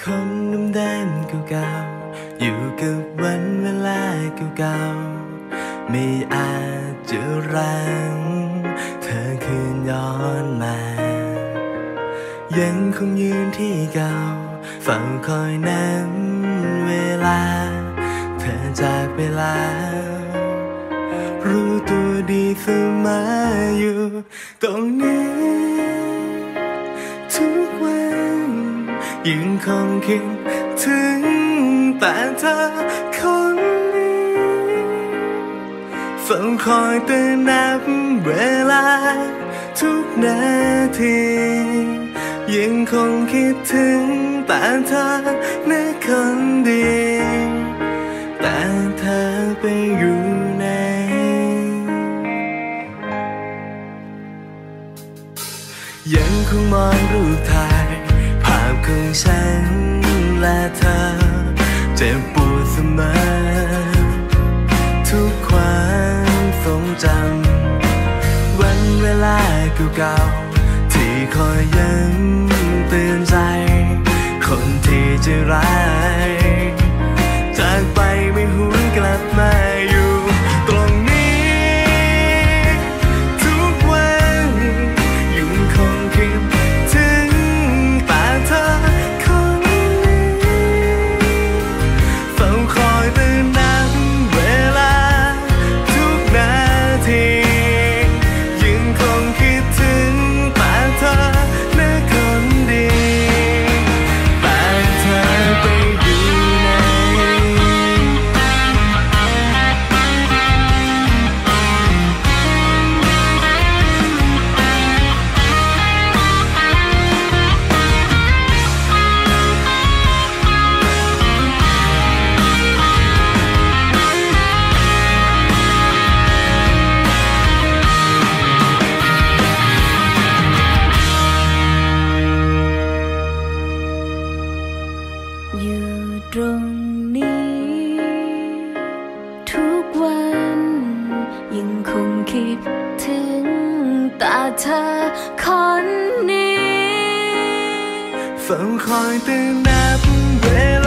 คนเดิมๆเก่าๆอยู่กับวันเวลาเก่าๆไม่อาจจะรั้งเธอคืนย้อนมายังคงยืนที่เก่าเฝ้าคอยนั้นเวลาเธอจากไปแล้วรู้ตัวดีเสมออยู่ตรงนี้ทุกวันยังคงคิดถึงแต่เธอคนนี้เฝ้าคอยเตือนนับเวลาทุกนาทียังคงคิดถึงแต่เธอนะคนดีแต่เธอไปอยู่ไหนยังคงมองรูปถ่ายภาพของฉันและเธอเจ็บปวดเสมอทุกความทรงจำวันเวลาเก่าๆที่คอยย้ำเตือนใจคนที่ใจร้ายจากไปไม่หวนกลับมาอยู่ตรงนี้ทุกวันยังคงคิดถึงแต่เธอคนนี้เฝ้าคอยเตือนนับเวลาทุกนาทียังคงคิดถึงแต่เธอนะคนดีแต่เธอไปอยู่ไหนอยู่ตรงนี้ทุกวันยังคงคิดถึงแต่เธอคนนี้เฝ้าคอยเตือนนับเว